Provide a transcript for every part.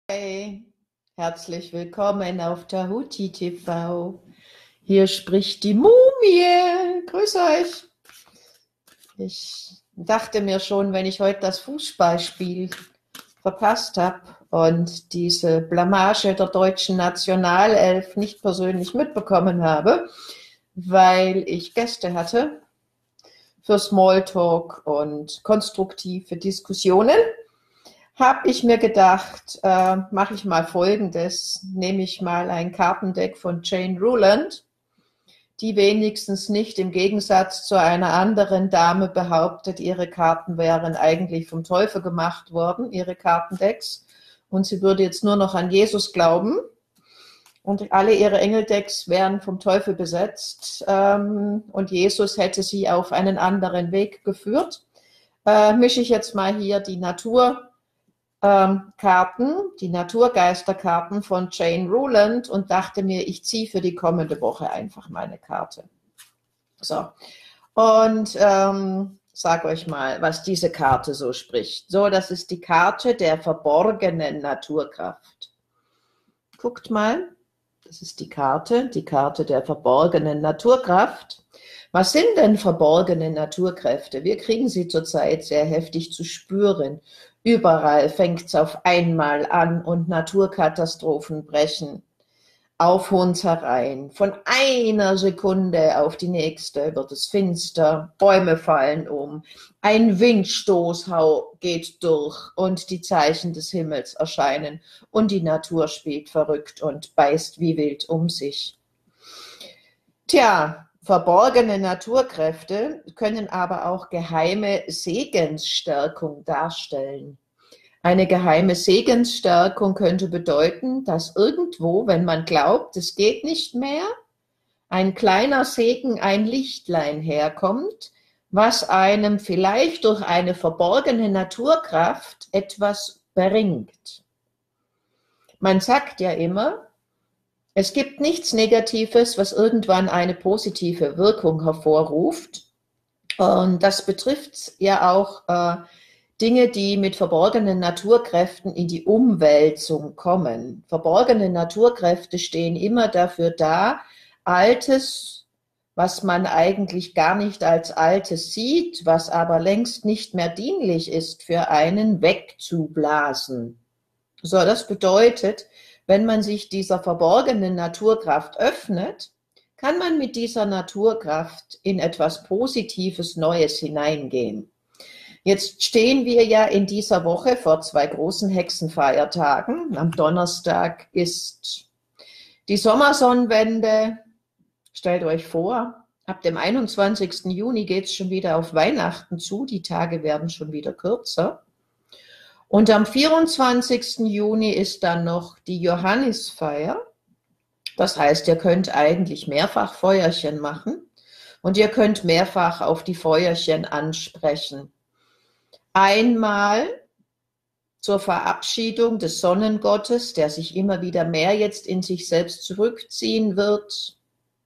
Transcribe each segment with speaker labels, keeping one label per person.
Speaker 1: Hey, herzlich willkommen auf Tahuti TV. Hier spricht die Mumie. Grüß euch. Ich dachte mir schon, wenn ich heute das Fußballspiel verpasst habe und diese Blamage der deutschen Nationalelf nicht persönlich mitbekommen habe, weil ich Gäste hatte für Smalltalk und konstruktive Diskussionen, habe ich mir gedacht, mache ich mal Folgendes, nehme ich mal ein Kartendeck von Jane Ruland, die wenigstens nicht im Gegensatz zu einer anderen Dame behauptet, ihre Karten wären eigentlich vom Teufel gemacht worden, ihre Kartendecks, und sie würde jetzt nur noch an Jesus glauben und alle ihre Engeldecks wären vom Teufel besetzt und Jesus hätte sie auf einen anderen Weg geführt. Mische ich jetzt mal hier die Karten, die Naturgeisterkarten von Jane Ruland und dachte mir, ich ziehe für die kommende Woche einfach meine Karte. So, und sag euch mal, was diese Karte so spricht. So, das ist die Karte der verborgenen Naturkraft. Guckt mal, das ist die Karte der verborgenen Naturkraft. Was sind denn verborgene Naturkräfte? Wir kriegen sie zurzeit sehr heftig zu spüren. Überall fängt es auf einmal an und Naturkatastrophen brechen auf uns herein. Von einer Sekunde auf die nächste wird es finster, Bäume fallen um, ein Windstoß geht durch und die Zeichen des Himmels erscheinen und die Natur spielt verrückt und beißt wie wild um sich. Tja, verborgene Naturkräfte können aber auch geheime Segensstärkung darstellen. Eine geheime Segensstärkung könnte bedeuten, dass irgendwo, wenn man glaubt, es geht nicht mehr, ein kleiner Segen, ein Lichtlein herkommt, was einem vielleicht durch eine verborgene Naturkraft etwas bringt. Man sagt ja immer, es gibt nichts Negatives, was irgendwann eine positive Wirkung hervorruft. Und das betrifft ja auch Dinge, die mit verborgenen Naturkräften in die Umwälzung kommen. Verborgene Naturkräfte stehen immer dafür da, Altes, was man eigentlich gar nicht als Altes sieht, was aber längst nicht mehr dienlich ist für einen, wegzublasen. So, das bedeutet, wenn man sich dieser verborgenen Naturkraft öffnet, kann man mit dieser Naturkraft in etwas Positives, Neues hineingehen. Jetzt stehen wir ja in dieser Woche vor 2 großen Hexenfeiertagen. Am Donnerstag ist die Sommersonnenwende. Stellt euch vor, ab dem 21. Juni geht es schon wieder auf Weihnachten zu. Die Tage werden schon wieder kürzer. Und am 24. Juni ist dann noch die Johannisfeier. Das heißt, ihr könnt eigentlich mehrfach Feuerchen machen und ihr könnt mehrfach auf die Feuerchen ansprechen. Einmal zur Verabschiedung des Sonnengottes, der sich immer wieder mehr jetzt in sich selbst zurückziehen wird.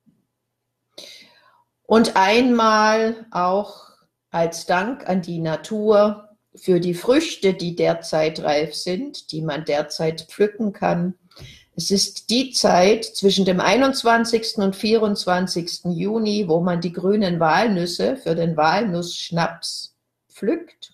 Speaker 1: Und einmal auch als Dank an die Natur für die Früchte, die derzeit reif sind, die man derzeit pflücken kann. Es ist die Zeit zwischen dem 21. und 24. Juni, wo man die grünen Walnüsse für den Walnussschnaps pflückt.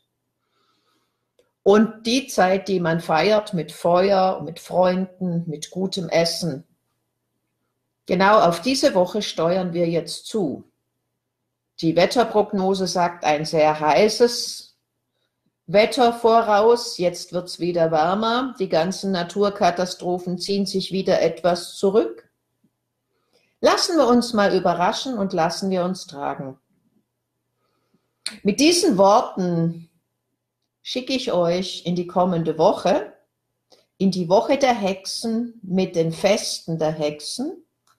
Speaker 1: Und die Zeit, die man feiert mit Feuer, mit Freunden, mit gutem Essen. Genau auf diese Woche steuern wir jetzt zu. Die Wetterprognose sagt ein sehr heißes Wetter voraus. Jetzt wird es wieder wärmer. Die ganzen Naturkatastrophen ziehen sich wieder etwas zurück. Lassen wir uns mal überraschen und lassen wir uns tragen. Mit diesen Worten schicke ich euch in die kommende Woche, in die Woche der Hexen mit den Festen der Hexen.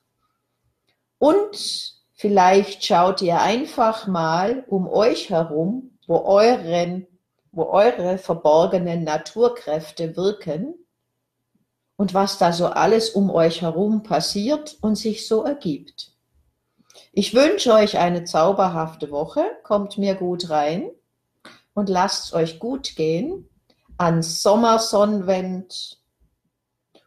Speaker 1: Und vielleicht schaut ihr einfach mal um euch herum, wo eure verborgenen Naturkräfte wirken und was da so alles um euch herum passiert und sich so ergibt. Ich wünsche euch eine zauberhafte Woche, kommt mir gut rein und lasst es euch gut gehen. An Sommersonnenwend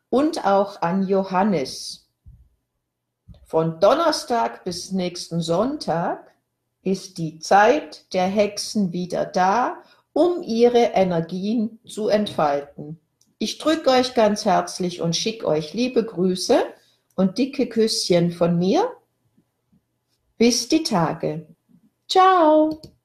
Speaker 1: und auch an Johannes. Von Donnerstag bis nächsten Sonntag ist die Zeit der Hexen wieder da, um ihre Energien zu entfalten. Ich drücke euch ganz herzlich und schicke euch liebe Grüße und dicke Küsschen von mir. Bis die Tage. Ciao.